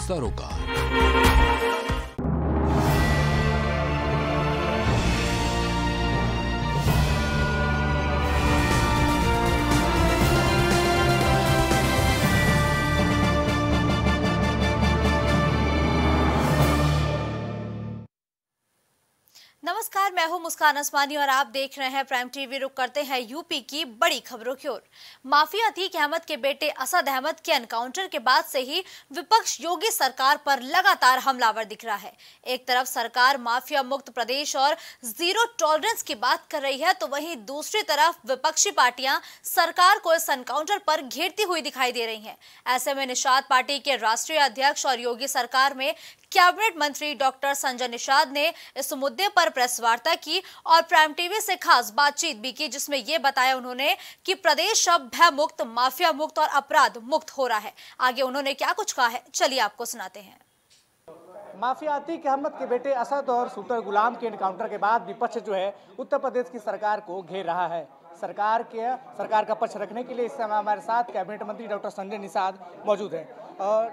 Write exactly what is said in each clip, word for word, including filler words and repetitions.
सरोकार। नमस्कार, मैं हूं मुस्कान असमानी और आप देख रहे हैं प्राइम टीवी। रुक करते हैं यूपी की बड़ी खबरों की ओर। माफिया अतीक अहमद के बेटे असद अहमद के एनकाउंटर के बाद से ही विपक्ष योगी सरकार पर लगातार हमलावर दिख रहा है। एक तरफ सरकार माफिया मुक्त प्रदेश और जीरो टॉलरेंस की बात कर रही है, तो वहीं दूसरी तरफ विपक्षी पार्टियां सरकार को इस एनकाउंटर पर घेरती हुई दिखाई दे रही हैं। ऐसे में निषाद पार्टी के राष्ट्रीय अध्यक्ष और योगी सरकार में कैबिनेट मंत्री डॉक्टर संजय निषाद ने इस मुद्दे पर प्रेस वार्ता की और प्राइम टीवी से खास बातचीत भी की, जिसमें यह बताया उन्होंने कि प्रदेश अब भय मुक्त, माफिया मुक्त और अपराध मुक्त हो रहा है। आगे उन्होंने क्या कुछ कहा है, चलिए आपको सुनाते हैं। माफिया अतीक अहमद के बेटे असद और शूटर गुलाम के एनकाउंटर के बाद विपक्ष जो है उत्तर प्रदेश की सरकार को घेर रहा है। सरकार के सरकार का पक्ष रखने के लिए इस समय हमारे साथ कैबिनेट मंत्री डॉक्टर संजय निषाद मौजूद है। और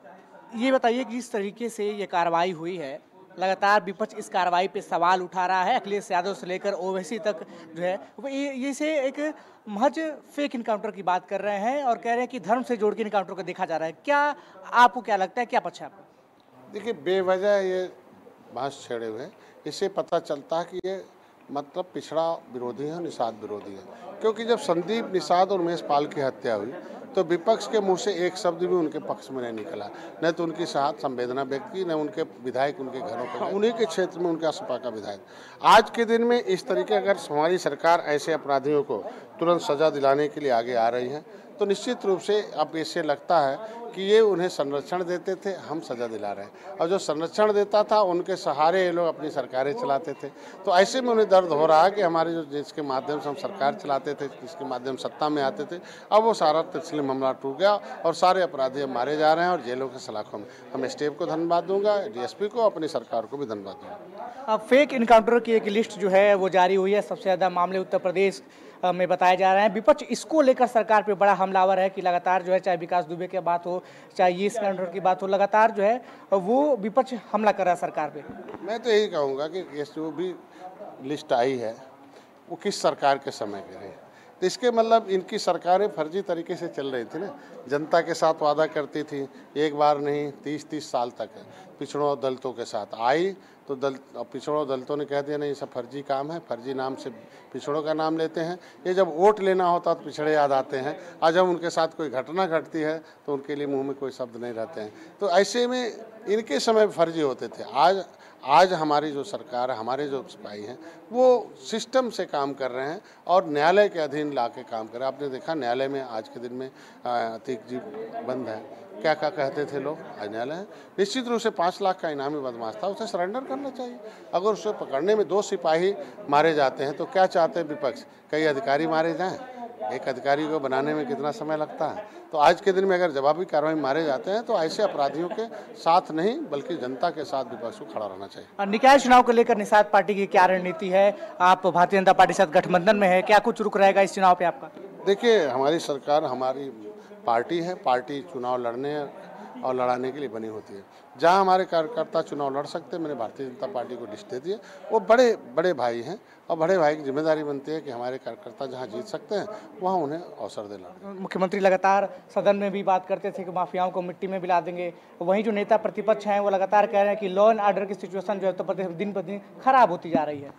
ये बताइए कि जिस तरीके से ये कार्रवाई हुई है, लगातार विपक्ष इस कार्रवाई पे सवाल उठा रहा है। अखिलेश यादव से लेकर ओवैसी तक जो है ये ये से एक महज फेक इनकाउंटर की बात कर रहे हैं और कह रहे हैं कि धर्म से जोड़ के इनकाउंटर को देखा जा रहा है। क्या आपको क्या लगता है, क्या पक्ष है आपका? देखिए, बेवजह ये बहस छेड़े हुए हैं, इससे पता चलता है कि ये मतलब पिछड़ा विरोधी है, निषाद विरोधी है। क्योंकि जब संदीप निषाद और उमेश पाल की हत्या हुई तो विपक्ष के मुंह से एक शब्द भी उनके पक्ष में नहीं निकला, न तो उनकी साथ संवेदना व्यक्त की, न उनके विधायक उनके घरों पर, उन्हीं के क्षेत्र में उनका सपा का विधायक। आज के दिन में इस तरीके अगर हमारी सरकार ऐसे अपराधियों को तुरंत सजा दिलाने के लिए आगे आ रही है तो निश्चित रूप से अब इससे लगता है कि ये उन्हें संरक्षण देते थे, हम सजा दिला रहे हैं। और जो संरक्षण देता था उनके सहारे ये लोग अपनी सरकारें चलाते थे। तो ऐसे में उन्हें दर्द हो रहा है कि हमारे जो जिसके माध्यम से हम सरकार चलाते थे, जिसके माध्यम सत्ता में आते थे, अब वो सारा तस्लीम हमला टूट गया और सारे अपराधी अब मारे जा रहे हैं और जेलों के सलाखों में। हम स्टेप को धन्यवाद दूंगा, डीएसपी को, अपनी सरकार को भी धन्यवाद दूंगा। अब फेक इनकाउंटर की एक लिस्ट जो है वो जारी हुई है। सबसे ज़्यादा मामले उत्तर प्रदेश में बताए जा रहे हैं। विपक्ष इसको लेकर सरकार पे बड़ा हमलावर है कि लगातार जो है, चाहे विकास दुबे की बात हो, चाहे ये इनकाउंटर की बात हो, लगातार जो है वो विपक्ष हमला कर रहा है सरकार पे। मैं तो यही कहूँगा कि ये जो भी लिस्ट आई है वो किस सरकार के समय की रही, तो इसके मतलब इनकी सरकारें फर्जी तरीके से चल रही थी ना। जनता के साथ वादा करती थी, एक बार नहीं तीस तीस साल तक पिछड़ों दलितों के साथ आई तो दल पिछड़ों दलितों ने कह दिया नहीं, ये सब फर्जी काम है, फर्जी नाम से पिछड़ों का नाम लेते हैं। ये जब वोट लेना होता तो पिछड़े याद आते हैं, आज जब उनके साथ कोई घटना घटती है तो उनके लिए मुंह में कोई शब्द नहीं रहते हैं। तो ऐसे में इनके समय फर्जी होते थे। आज आज हमारी जो सरकार है, हमारे जो सिपाही हैं वो सिस्टम से काम कर रहे हैं और न्यायालय के अधीन ला के काम कर रहे हैं। आपने देखा न्यायालय में आज के दिन में अतीक जी बंद है, क्या क्या कहते थे लोग, आज न्यायालय है। निश्चित रूप से पाँच लाख का इनामी बदमाश था, उसे सरेंडर करना चाहिए। अगर उसे पकड़ने में दो सिपाही मारे जाते हैं तो क्या चाहते हैं विपक्ष, कई अधिकारी मारे जाएं? एक अधिकारी को बनाने में कितना समय लगता है। तो आज के दिन में अगर जवाबी कार्रवाई मारे जाते हैं तो ऐसे अपराधियों के साथ नहीं बल्कि जनता के साथ विपक्ष को खड़ा रहना चाहिए। निकाय चुनाव को लेकर निषाद पार्टी की क्या रणनीति है? आप भारतीय जनता पार्टी के साथ गठबंधन में है, क्या कुछ रुक रहेगा इस चुनाव पे आपका? देखिए, हमारी सरकार हमारी पार्टी है, पार्टी चुनाव लड़ने और लड़ाने के लिए बनी होती है। जहां हमारे कार्यकर्ता चुनाव लड़ सकते हैं, मैंने भारतीय जनता पार्टी को लिस्ट दे दी है। वो बड़े बड़े भाई हैं और बड़े भाई की जिम्मेदारी बनती है कि हमारे कार्यकर्ता जहां जीत सकते हैं वहां उन्हें अवसर दे लड़ने। मुख्यमंत्री लगातार सदन में भी बात करते थे कि माफियाओं को मिट्टी में मिला देंगे। वहीं जो नेता प्रतिपक्ष हैं वो लगातार कह रहे हैं कि लॉ एंड ऑर्डर की सिचुएशन जो है उत्तर प्रदेश में दिन पर दिन खराब होती जा रही है।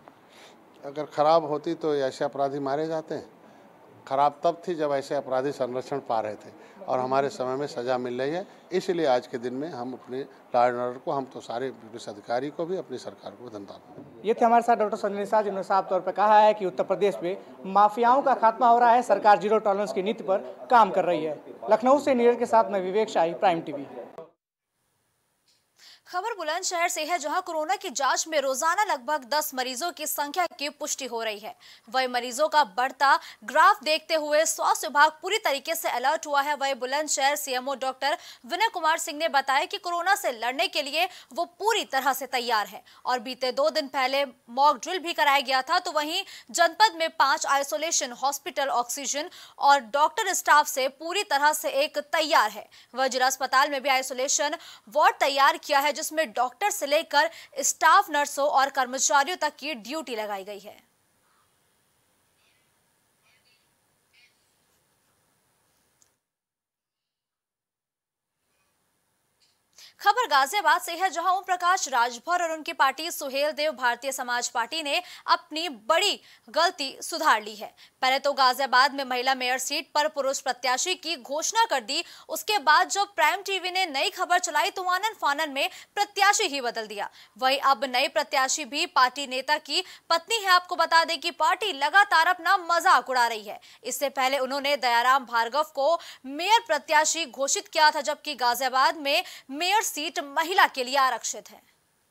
अगर खराब होती तो ऐसे अपराधी मारे जाते हैं। खराब तब थी जब ऐसे अपराधी संरक्षण पा रहे थे और हमारे समय में सजा मिल रही है। इसलिए आज के दिन में हम अपने लॉ एंड ऑर्डर को, हम तो सारे पुलिस अधिकारी को भी, अपनी सरकार को धन्यवाद। ये थे हमारे साथ डॉक्टर संजय निषाद, जिन्होंने साफ तौर पर कहा है कि उत्तर प्रदेश में माफियाओं का खात्मा हो रहा है, सरकार जीरो टॉलरेंस की नीति पर काम कर रही है। लखनऊ से नीरज के साथ मैं विवेक शाही, प्राइम टीवी। खबर बुलंदशहर से है, जहां कोरोना की जांच में रोजाना लगभग दस मरीजों की संख्या की पुष्टि हो रही है। वही मरीजों का बढ़ता ग्राफ देखते हुए स्वास्थ्य विभाग पूरी तरीके से अलर्ट हुआ है। वही बुलंदशहर सीएमओ डॉक्टर विनय कुमार सिंह ने बताया कि कोरोना से लड़ने के लिए वो पूरी तरह से तैयार है और बीते दो दिन पहले मॉक ड्रिल भी कराया गया था। तो वहीं जनपद में पांच आइसोलेशन हॉस्पिटल ऑक्सीजन और डॉक्टर स्टाफ से पूरी तरह से एक तैयार है। वह जिला अस्पताल में भी आइसोलेशन वार्ड तैयार किया है, जिसमें डॉक्टर से लेकर स्टाफ, नर्सों और कर्मचारियों तक की ड्यूटी लगाई गई है। खबर गाजियाबाद से है, जहां ओम प्रकाश राजभर और उनकी पार्टी सुहेल देव भारतीय समाज पार्टी ने अपनी बड़ी गलती सुधार ली है। पहले तो गाजियाबाद में महिला मेयर सीट पर पुरुष प्रत्याशी की घोषणा कर दी। उसके बाद जब प्राइम टीवी ने नई खबर चलाई तो आनन फानन में प्रत्याशी ही बदल दिया। वही अब नई प्रत्याशी भी पार्टी नेता की पत्नी है। आपको बता दें कि पार्टी लगातार अपना मजाक उड़ा रही है। इससे पहले उन्होंने दयाराम भार्गव को मेयर प्रत्याशी घोषित किया था, जबकि गाजियाबाद में मेयर सीट महिला के लिए आरक्षित है।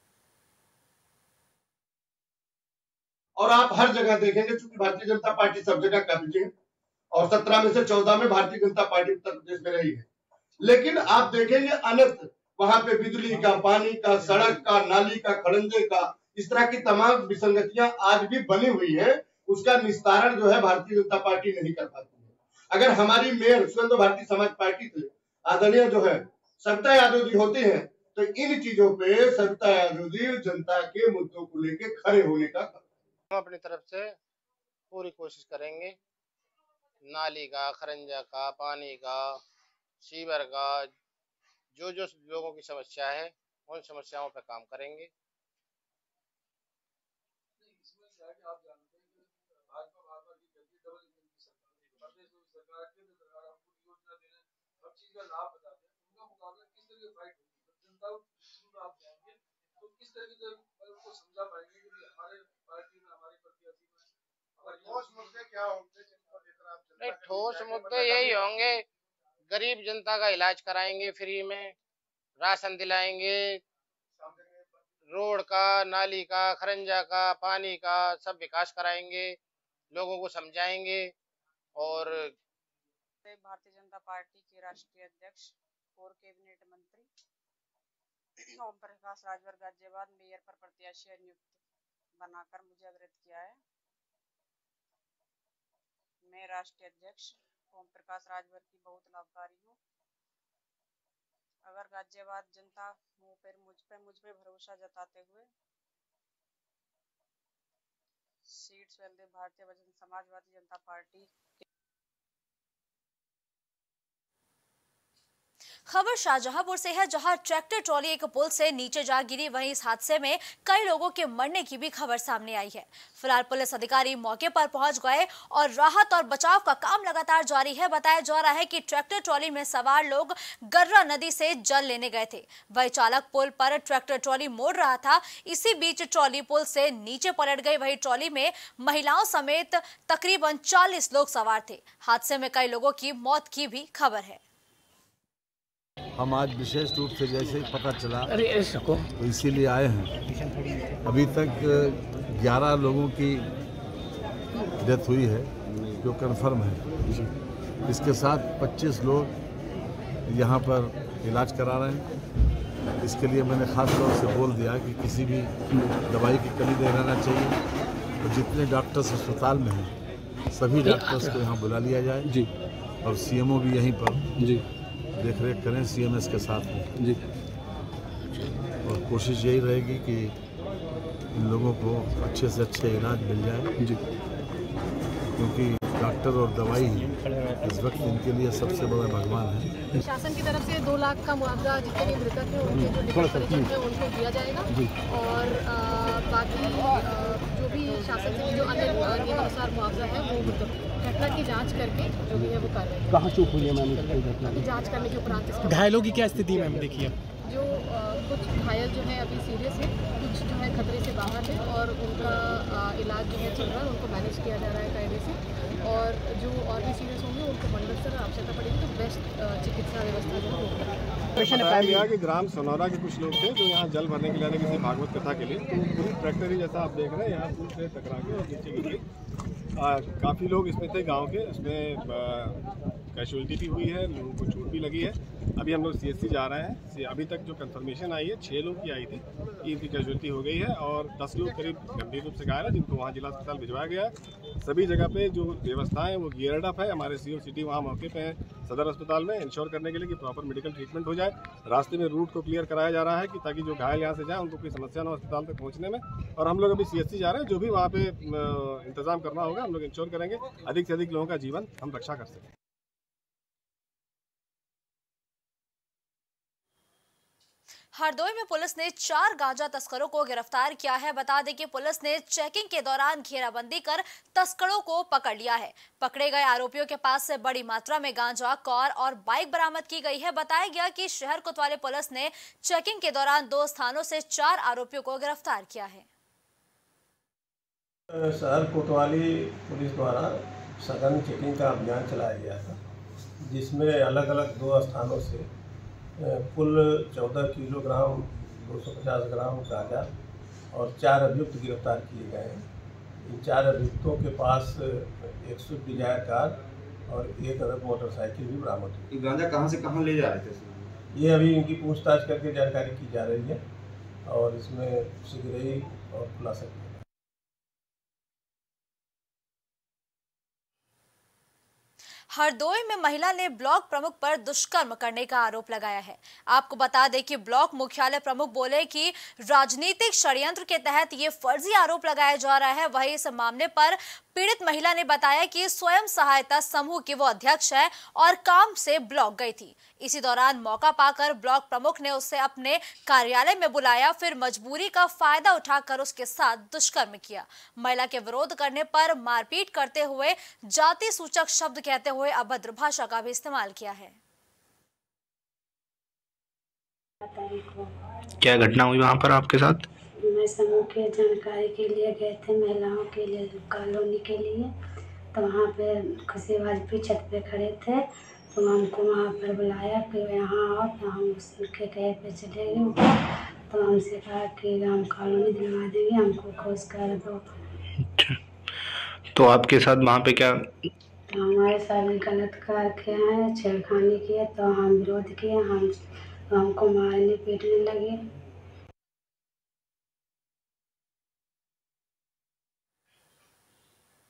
और आप हर जगह देखेंगे, चूंकि भारतीय जनता पार्टी सब जगह कब्जे है और सत्रह में से चौदह में भारतीय जनता पार्टी उत्तर प्रदेश में रही है, लेकिन आप देखेंगे अनंत वहां पे बिजली का, पानी का, सड़क का, नाली का, खड़ंजे का, इस तरह की तमाम विसंगतियां आज भी बनी हुई है। उसका निस्तारण जो है भारतीय जनता पार्टी नहीं कर पाती है। अगर हमारी मेयर स्वयं तो भारतीय समाज पार्टी से आदरणीय जो है सविता यादव जी होते हैं, तो इन चीजों पे सविता यादव जी जनता के मुद्दों को लेकर खड़े होने का हम अपनी तरफ से पूरी कोशिश करेंगे। नाली का, खरंजा का, पानी का, सीवर का, जो जो लोगों की समस्या है उन समस्याओं पर काम करेंगे। नहीं, ठोस मुद्दे यही होंगे, गरीब जनता का इलाज कराएंगे फ्री में, राशन दिलाएंगे, रोड का, नाली का, खरंजा का, पानी का सब विकास कराएंगे, लोगों को समझाएंगे। और भारतीय जनता पार्टी के राष्ट्रीय अध्यक्ष और कैबिनेट मंत्री ओम प्रकाश राजभर गाजियाबाद मेयर पर प्रत्याशी नियुक्त बनाकर मुझे अवगत किया है। मैं राष्ट्रीय अध्यक्ष ओम प्रकाश राजभर की बहुत लाभकारी हूँ। अगर गाजियाबाद जनता मुझ पर मुझ पे मुझ पे भरोसा जताते हुए सीट सुहेल देव भारतीय समाजवादी जनता पार्टी खबर शाहजहांपुर से है, जहां ट्रैक्टर ट्रॉली एक पुल से नीचे जा गिरी। वहीं इस हादसे में कई लोगों के मरने की भी खबर सामने आई है। फिलहाल पुलिस अधिकारी मौके पर पहुंच गए और राहत और बचाव का काम लगातार जारी है। बताया जा रहा है कि ट्रैक्टर ट्रॉली में सवार लोग गर्रा नदी से जल लेने गए थे। वही चालक पुल पर ट्रैक्टर ट्रॉली मोड़ रहा था। इसी बीच ट्रॉली पुल से नीचे पलट गई। वही ट्रॉली में महिलाओं समेत तकरीबन चालीस लोग सवार थे। हादसे में कई लोगों की मौत की भी खबर है। हम आज विशेष रूप से जैसे ही पता चला तो इसीलिए आए हैं। अभी तक ग्यारह लोगों की डेथ हुई है जो कंफर्म है। इसके साथ पच्चीस लोग यहाँ पर इलाज करा रहे हैं। इसके लिए मैंने ख़ास तौर से बोल दिया कि किसी भी दवाई की कमी नहीं रहना चाहिए और जितने डॉक्टर्स अस्पताल में हैं सभी डॉक्टर्स को यहाँ बुला लिया जाए जी। और सीएमओ भी यहीं पर जी देख रेख करें सीएमएस के साथ में जी। और कोशिश यही रहेगी कि इन लोगों को अच्छे से अच्छे इलाज मिल जाए जी, क्योंकि डॉक्टर और दवाई इस वक्त इनके लिए सबसे बड़ा भगवान है। शासन की तरफ से दो लाख का मुआवजा जितने भी मृतक हैं उनके जो परिजन हैं उनको दिया जाएगा और आ, बाकी आ, जो भी शासन से जो अन्य नियमानुसार मुआवजा है वो घटना की जांच करके जो भी है वो कार्रवाई। कहाँ चूक हुई है मैम घटना की जांच करने के उपरांत घायलों की क्या स्थिति मैम देखिए? जो आ, कुछ घायल जो है अभी सीरियस है, कुछ जो है खतरे से बाहर है और उनका आ, इलाज जो है चल रहा है, उनको मैनेज किया जा रहा है कायदे से। और जो और भी सीरियस होंगे उनको मंडल से आवश्यकता पड़ेगी तो बेस्ट चिकित्सा व्यवस्था जो है वो बताया गया कि ग्राम सोनौरा के कुछ लोग थे जो यहाँ जल भरने के लिए आए किसी भागवत कथा के लिए, तो पूरी ट्रैक्टर ही जैसा आप देख रहे हैं यहाँ पुल से टकरा के और नीचे गिर गई। काफ़ी लोग इसमें थे गांव के, इसमें कैजुअलिटी भी हुई है, लोगों को चोट भी लगी है। अभी हम लोग सीएससी जा रहे हैं। अभी तक जो कंफर्मेशन आई है छः लोग की आई थी कि इनकी कैजुअलिटी हो गई है और दस लोग करीब गंभीर रूप से घायल है जिनको वहाँ जिला अस्पताल भिजवाया गया है। सभी जगह पे जो व्यवस्थाएं वो गियर्ड अप है। हमारे सीओ सिटी वहाँ मौके पे हैं सदर अस्पताल में इंश्योर करने के लिए कि प्रॉपर मेडिकल ट्रीटमेंट हो जाए। रास्ते में रूट को क्लियर कराया जा रहा है कि ताकि जो घायल यहाँ से जाए उनको कोई समस्या ना हो अस्पताल तक पहुँचने में। और हम लोग अभी सीएससी जा रहे हैं, जो भी वहाँ पे इंतजाम करना होगा हम लोग इंश्योर करेंगे अधिक से अधिक लोगों का जीवन हम रक्षा कर सकें। हरदोई में पुलिस ने चार गांजा तस्करों को गिरफ्तार किया है। बता दें कि पुलिस ने चेकिंग के दौरान घेराबंदी कर तस्करों को पकड़ लिया है। पकड़े गए आरोपियों के पास से बड़ी मात्रा में गांजा, कार और बाइक बरामद की गई है। बताया गया कि शहर कोतवाली पुलिस ने चेकिंग के दौरान दो स्थानों से चार आरोपियों को गिरफ्तार किया है। शहर कोतवाली पुलिस द्वारा सघन चेकिंग का अभियान चलाया गया था, जिसमें अलग अलग दो स्थानों से कुल चौदह किलोग्राम दो सौ पचास ग्राम गांजा और चार अभियुक्त गिरफ्तार किए गए हैं। इन चार अभियुक्तों के पास एक स्विफ्ट डिजायर कार और एक अदर मोटरसाइकिल भी बरामद हुई। ये गांजा कहां से कहां ले जा रहे थे? ये अभी इनकी पूछताछ करके जानकारी की जा रही है और इसमें शीघ्र ही और खुलासा किया। हरदोई में महिला ने ब्लॉक प्रमुख पर दुष्कर्म करने का आरोप लगाया है। आपको बता दें कि ब्लॉक मुख्यालय प्रमुख बोले कि राजनीतिक षड्यंत्र के तहत ये फर्जी आरोप लगाया जा रहा है। वहीं इस मामले पर पीड़ित महिला ने बताया कि स्वयं सहायता समूह की वो अध्यक्ष है और काम से ब्लॉक गई थी। इसी दौरान मौका पाकर ब्लॉक प्रमुख ने उसे अपने कार्यालय में बुलाया, फिर मजबूरी का फायदा उठाकर उसके साथ दुष्कर्म किया। महिला के विरोध करने पर मारपीट करते हुए जाति सूचक शब्द कहते हुए अभद्र भाषा का भी इस्तेमाल किया है। क्या घटना हुई वहाँ पर आपके साथ? मैं समूह के जानकारी के लिए गए थे, महिलाओं के लिए कॉलोनी के लिए, तो वहाँ पे खुशी वाजपेयी छत पे खड़े थे, तो हमको वहाँ पर बुलाया कि यहाँ आओ, तो हम उसके कहे पे चले गए ऊपर, तो हमसे कहा कि हम कॉलोनी दिलवा देंगे, हमको खोज कर दो। अच्छा, तो आपके साथ वहाँ पे क्या? तो हमारे साथ गलत कार्य किए हैं, छेड़खानी किए, तो हम विरोध किए, हम हमको मारने पीटने लगे।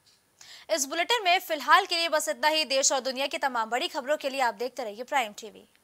इस बुलेटिन में फिलहाल के लिए बस इतना ही। देश और दुनिया की तमाम बड़ी खबरों के लिए आप देखते रहिए प्राइम टीवी।